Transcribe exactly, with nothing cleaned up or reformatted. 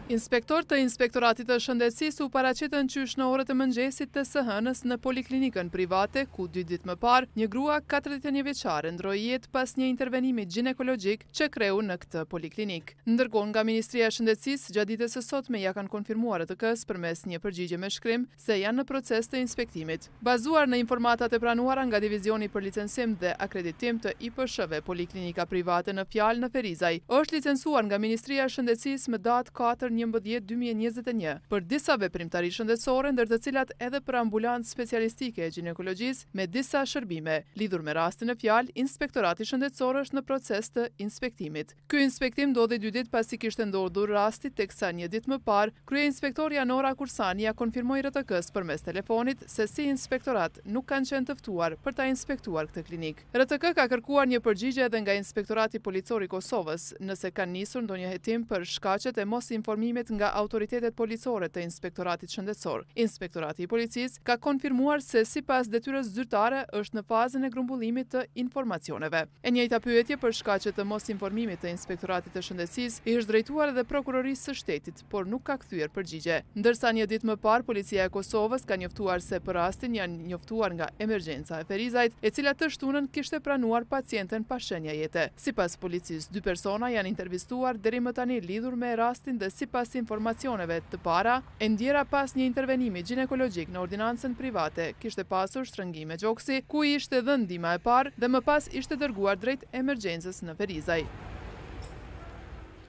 Inspektor të Inspektoratit të Shëndetësisë u paraqitën qysh në orët e mëngjesit të së hënës në poliklinikën private, ku dy ditë më parë një grua katërdhjetë e një vjeçare ndroi jetë pas një intervenimi ginekologjik që kreu në këtë poliklinik. Ndërkohë nga Ministria e Shëndetësisë gjatë ditës së sotme ja kanë konfirmuar E T K-s përmes një përgjigje me shkrim se janë në proces të inspektimit. Bazuar në informatat e pranuara nga Divizioni për Licencim dhe Akreditim të I P Sh-ve, poliklinika private në Fjalë në Ferizaj është licencuar nga Ministria e Shëndetësisë më datë katër njëmbëdhjetë dy mijë e njëzet e një për disa veprimtari shëndetësore, ndër të cilat edhe për ambulancë specialistike e ginekologjisë me disa shërbime. Lidhur me rastin e fjalë, Inspektorati Shëndetësor është në proces të inspektimit. Ky inspektim ndodhi dy ditë pasi kishte ndodhur rasti, teksa një ditë më parë, kryeinspektori Anora Kursani ja konfirmoi R T K-s përmes telefonit se si inspektorat nuk kanë qenë të ftuar për ta inspektuar këtë klinik. R T K ka kërkuar një përgjigje edhe nga Inspektorati Policor i Kosovës nëse kanë nisur ndonjë hetim për shkaqet e mos informimit nga autoritetet policore të Inspektoratit Shëndetësor. Inspektorati I Policisë ka konfirmuar se sipas detyrës zyrtare është në fazën e grumbullimit të informacioneve. E njëjta pyetje për shkaqet të mos informimit të Inspektoratit të Shëndetësisë i është drejtuar edhe prokurorisë së shtetit, por nuk ka kthyer përgjigje. Ndërsa një ditë më parë Policia e Kosovës ka njoftuar se për rastin janë njoftuar nga emergjenca e Ferizajt, e cila të shtunën kishte pranuar pacienten pa shenja jete. Sipas policisë, dy persona janë intervistuar deri më tani lidhur me rastin dhe sipas informacioneve të para, e ndjera pas një intervenimi ginekologjik në ordinancën private, kishte pasur shtrëngim me gjoksi, ku i ishte dhënë ndihma e parë dhe më pas ishte dërguar drejt emergjencës në Ferizaj.